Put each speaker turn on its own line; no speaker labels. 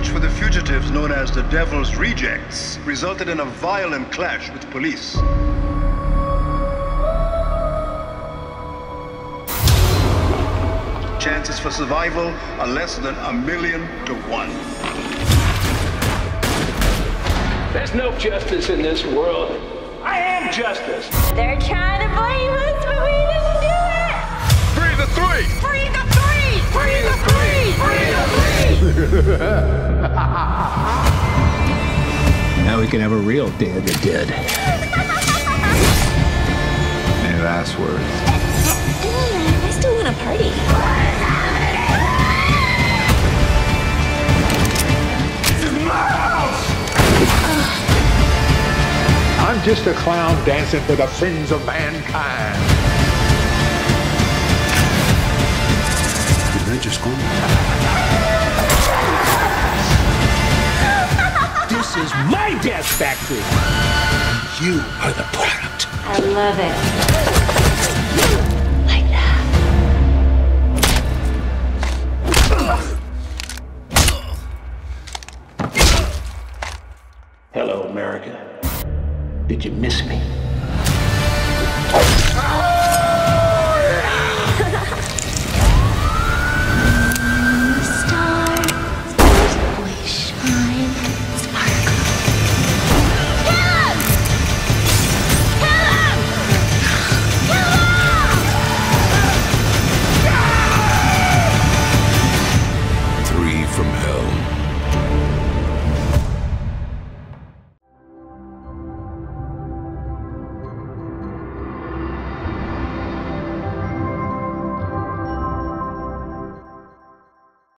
search for the fugitives known as the Devil's Rejects resulted in a violent clash with police. Chances for survival are less than 1,000,000 to 1.
There's no justice in this world. I am justice.
They're trying to blame us, but we didn't do it.
Free the three!
Free the three! Free the three! Free the three!
Now we can have a real Day of the Dead.
Any last words?
I still want to party.
This is my house!
I'm just a clown dancing for the sins of mankind.
Did they just go?
This is my death factory.
You are the product.
I love it. Like that.
Hello, America. Did you miss me?